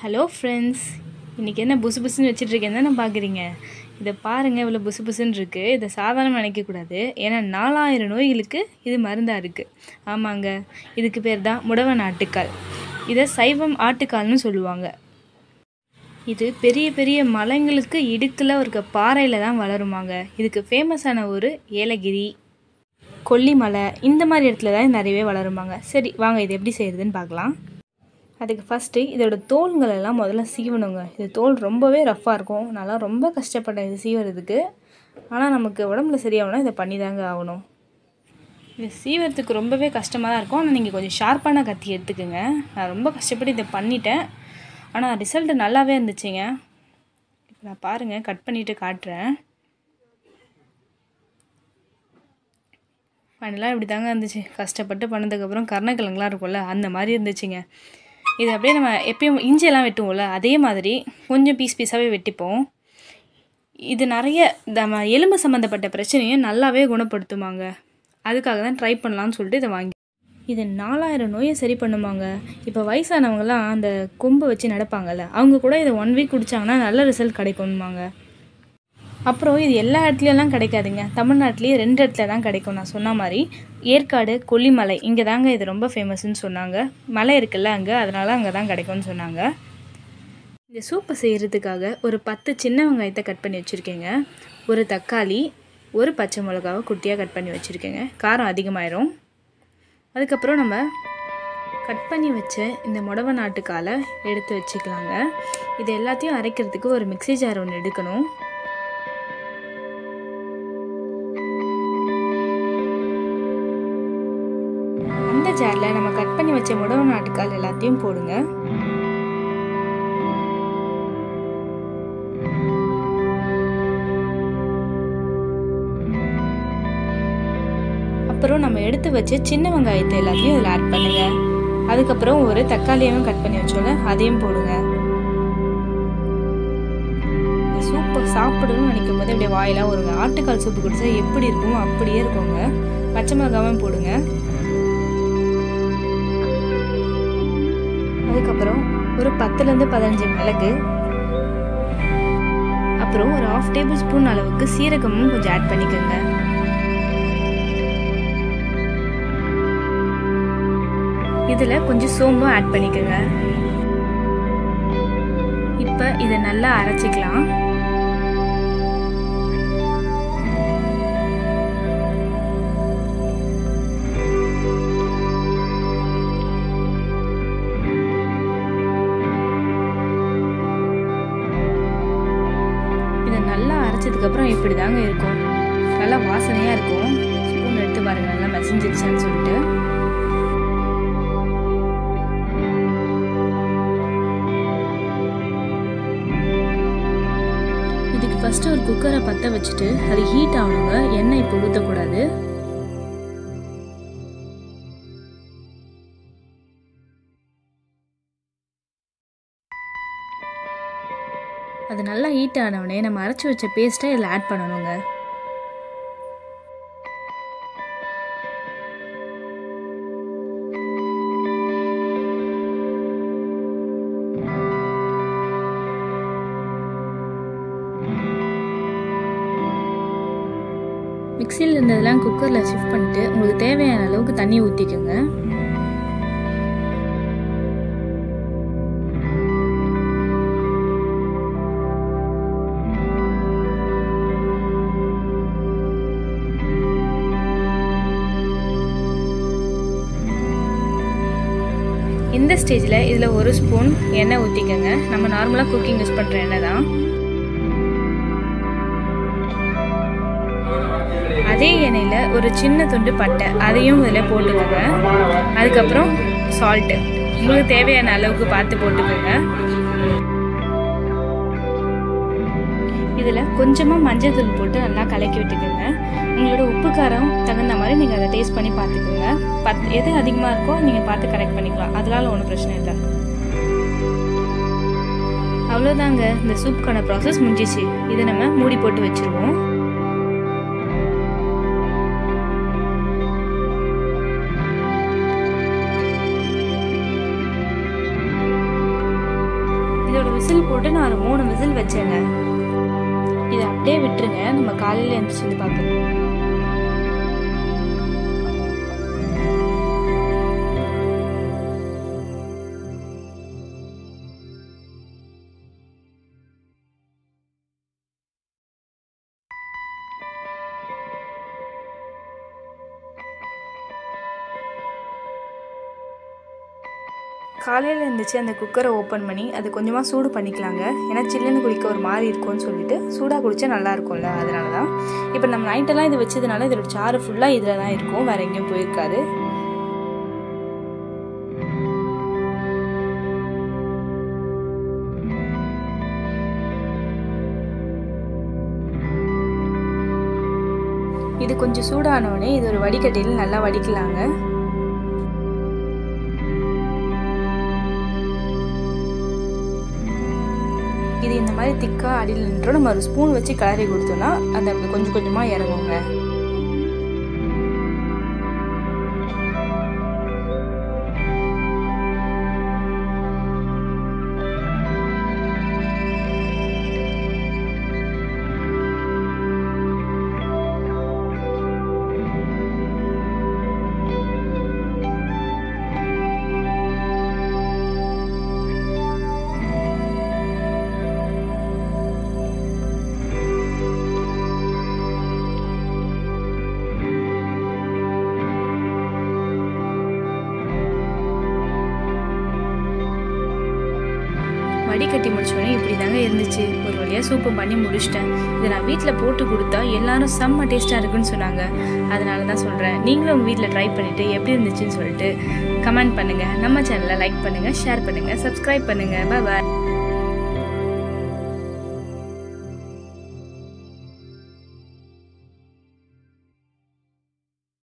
Hello friends, இன்றைக்கி என்ன புசு புசுன்னு வச்சுட்ருக்கேன் தானே பார்க்குறீங்க. இதை பாருங்கள், இவ்வளோ புசு புசுன்னு இருக்குது. இதை சாதாரணமாக நினைக்கக்கூடாது. ஏன்னா 4000 நோய்களுக்கு இது மருந்தாக இருக்குது. ஆமாங்க, இதுக்கு பேர் தான் முடவன் ஆட்டுக்கால். இதை சைவம் ஆட்டுக்கால்னு சொல்லுவாங்க. இது பெரிய பெரிய மலைங்களுக்கு இடுக்கில் இருக்க பாறையில் தான் வளருமாங்க. இதுக்கு ஃபேமஸான ஒரு ஏலகிரி, கொல்லிமலை, இந்த மாதிரி இடத்துல தான் நிறையவே வளருமாங்க. சரி வாங்க, இது எப்படி செய்கிறதுன்னு பார்க்கலாம். அதுக்கு ஃபஸ்ட்டு இதோட தோல்களெல்லாம் முதல்ல சீவணுங்க. இது தோல் ரொம்பவே ரஃப்பாக இருக்கும். நல்லா ரொம்ப கஷ்டப்பட்டேன் இது சீவறதுக்கு. ஆனால் நமக்கு உடம்புல சரியாகணும்னா இதை பண்ணி தாங்க ஆகணும். இது சீவறதுக்கு ரொம்பவே கஷ்டமாக தான் இருக்கும். ஆனால் நீங்கள் கொஞ்சம் ஷார்ப்பான கத்தி எடுத்துக்கோங்க. நான் ரொம்ப கஷ்டப்பட்டு இதை பண்ணிட்டேன். ஆனால் ரிசல்ட்டு நல்லாவே இருந்துச்சுங்க. இப்போ நான் பாருங்கள், கட் பண்ணிவிட்டு காட்டுறேன். ஃபைனலாக இப்படி தாங்க இருந்துச்சு. கஷ்டப்பட்டு பண்ணதுக்கப்புறம் கருணக்கிழங்குலாம் இருக்கும்ல, அந்த மாதிரி இருந்துச்சுங்க. இது அப்படியே நம்ம எப்பயும் இஞ்சியெல்லாம் வெட்டுவோம்ல, அதே மாதிரி கொஞ்சம் பீஸ் பீஸாகவே வெட்டிப்போம். இது நிறைய நம்ம எலும்பு சம்மந்தப்பட்ட பிரச்சனையும் நல்லாவே குணப்படுத்துமாங்க. அதுக்காக தான் ட்ரை பண்ணலான்னு சொல்லிட்டு இதை வாங்கி. இது 4000 நோயை சரி பண்ணுமாங்க. இப்போ வயசானவங்கலாம் அந்த கொம்பை வச்சு நடப்பாங்கள்ல, அவங்க கூட இதை 1 வீக் குடித்தாங்கன்னா நல்ல ரிசல்ட் கிடைக்குமாங்க. அப்புறம் இது எல்லா இடத்துலையெல்லாம் கிடைக்காதுங்க. தமிழ்நாட்டிலேயே 2 இடத்துல தான் கிடைக்கும். நான் சொன்ன மாதிரி ஏற்காடு, கொல்லிமலை, இங்கே தாங்க இது ரொம்ப ஃபேமஸ்ன்னு சொன்னாங்க. மலை இருக்குல்ல அங்கே, அதனால் அங்கே தான் கிடைக்கும்னு சொன்னாங்க. இந்த சூப்பை செய்கிறதுக்காக ஒரு 10 சின்ன வெங்காயத்தை கட் பண்ணி வச்சுருக்கேங்க. ஒரு தக்காளி, ஒரு பச்சை மிளகாவை குட்டியாக கட் பண்ணி வச்சுருக்கேங்க. காரம் அதிகமாயிரும். அதுக்கப்புறம் நம்ம கட் பண்ணி வச்ச இந்த முடவன் ஆட்டுக்காலை எடுத்து வச்சுக்கலாங்க. இது எல்லாத்தையும் அரைக்கிறதுக்கு ஒரு மிக்ஸி ஜார் ஒன்று எடுக்கணும். அந்த ஜாரில் நம்ம கட் பண்ணி வச்ச முடவன் ஆட்டுக்கால் எல்லாத்தையும் போடுங்க. அப்புறம் நம்ம எடுத்து வச்ச சின்ன வெங்காயத்தை எல்லாத்தையும் இதில் ஆட் பண்ணுங்க. அதுக்கப்புறம் ஒரு தக்காளியையும் கட் பண்ணி வச்சோல, அதையும் போடுங்க. இந்த சூப்பை சாப்பிடணும்னு நினைக்கும் போது அப்படியே வாயிலாம் வருங்க. ஆட்டுக்கால் சூப்பு குடிச்சா எப்படி இருக்குமோ அப்படியே இருக்குங்க. பச்சை மிளகாவும் போடுங்க. அதுக்கப்புறம் ஒரு 10லேருந்து 15 மிளகு, அப்புறம் ஒரு 1/2 டேபிள் ஸ்பூன் அளவுக்கு சீரகமும் கொஞ்சம் ஆட் பண்ணிக்கோங்க. இதில் கொஞ்சம் சோம்பும் ஆட் பண்ணிக்கோங்க. இப்போ இதை நல்லா அரைச்சிக்கலாம். நல்லா அரைச்சதுக்கப்புறம் இப்படி தாங்க இருக்கும். நல்லா வாசனையாக இருக்கும். ஸ்பூன் எடுத்து பாருங்கள், நல்லா மசிஞ்சிருச்சான்னு சொல்லிட்டு. இதுக்கு ஃபஸ்ட்டு ஒரு குக்கரை பற்ற வச்சுட்டு அது ஹீட் ஆகணுங்க. எண்ணெய் இப்போ ஊற்றக்கூடாது. அது நல்லா ஹீட் ஆனவுடனே நம்ம அரைச்சி வச்ச பேஸ்ட்டை இதில் ஆட் பண்ணணுங்க. மிக்சியில் இருந்ததெல்லாம் குக்கரில் ஷிஃப்ட் பண்ணிட்டு உங்களுக்கு தேவையான அளவுக்கு தண்ணி ஊற்றிக்கோங்க. இந்த ஸ்டேஜில் இதில் 1 ஸ்பூன் எண்ணெய் ஊற்றிக்கோங்க. நம்ம நார்மலாக குக்கிங் யூஸ் பண்ணுற எண்ணெய் தான். அதே எண்ணெயில் ஒரு சின்ன துண்டு பட்டை, அதையும் இதில் போட்டுக்கோங்க. அதுக்கப்புறம் சால்ட்டு உங்களுக்கு தேவையான அளவுக்கு பார்த்து போட்டுக்கோங்க. இதில் கொஞ்சமாக மஞ்சள் தூள் போட்டு நல்லா கலக்கி விட்டுக்கோங்க. உங்களோட உப்பு காரம் தகுந்த மாதிரி நீங்கள் அதை டேஸ்ட் பண்ணி பார்த்துக்கோங்க. எது அதிகமாக இருக்கோ நீங்கள் பார்த்து கரெக்ட் பண்ணிக்கலாம். அதனால ஒன்றும் பிரச்சனை இல்லை. அவ்வளோதாங்க, இந்த சூப்புக்கான ப்ராசஸ் முடிஞ்சிச்சு. இதை நம்ம மூடி போட்டு வச்சுருவோம். இதோட விசில் போட்டு நான் ஒரு 3 விசில் வச்சேங்க. இதை அப்படியே விட்டுருங்க, நம்ம காலையில் எழுந்திரிச்சு வந்து பார்க்கலாம். காலையில் இருந்துச்சு அந்த குக்கரை ஓப்பன் பண்ணி அது கொஞ்சமாக சூடு பண்ணிக்கலாங்க. ஏன்னா சில்லுன்னு குடிக்க ஒரு மாதிரி இருக்கும்னு சொல்லிட்டு சூடாக குடித்தா நல்லா இருக்கும்ல, அதனால தான். இப்போ நம்ம நைட்டெல்லாம் இது வச்சதுனால இதோட சாறு ஃபுல்லாக இதில் தான் இருக்கும், வேறு எங்கேயும் போயிருக்காது. இது கொஞ்சம் சூடானோடனே இது ஒரு வடிகட்டியில் நல்லா வடிக்கலாங்க. இது இந்த மாதிரி திக்காக அடியில் நின்றோம். நம்ம ஒரு ஸ்பூன் வச்சு கிளறி கொடுத்தோம்னா அது அப்படி கொஞ்சம் கொஞ்சமாக இறங்குங்க. வடிகட்டி முடிச்சோடனே இப்படி தாங்க இருந்துச்சு. ஒரு வழியாக சூப்பு பண்ணி முடிச்சிட்டேன். இதை நான் வீட்டில் போட்டு கொடுத்தா எல்லாரும் செம்ம டேஸ்ட்டாக இருக்குன்னு சொன்னாங்க. அதனால தான் சொல்கிறேன், நீங்களும் உங்கள் வீட்டில் ட்ரை பண்ணிவிட்டு எப்படி இருந்துச்சுன்னு சொல்லிட்டு கமெண்ட் பண்ணுங்கள். நம்ம சேனலை லைக் பண்ணுங்கள், ஷேர் பண்ணுங்கள், சப்ஸ்கிரைப் பண்ணுங்கள். பாய்.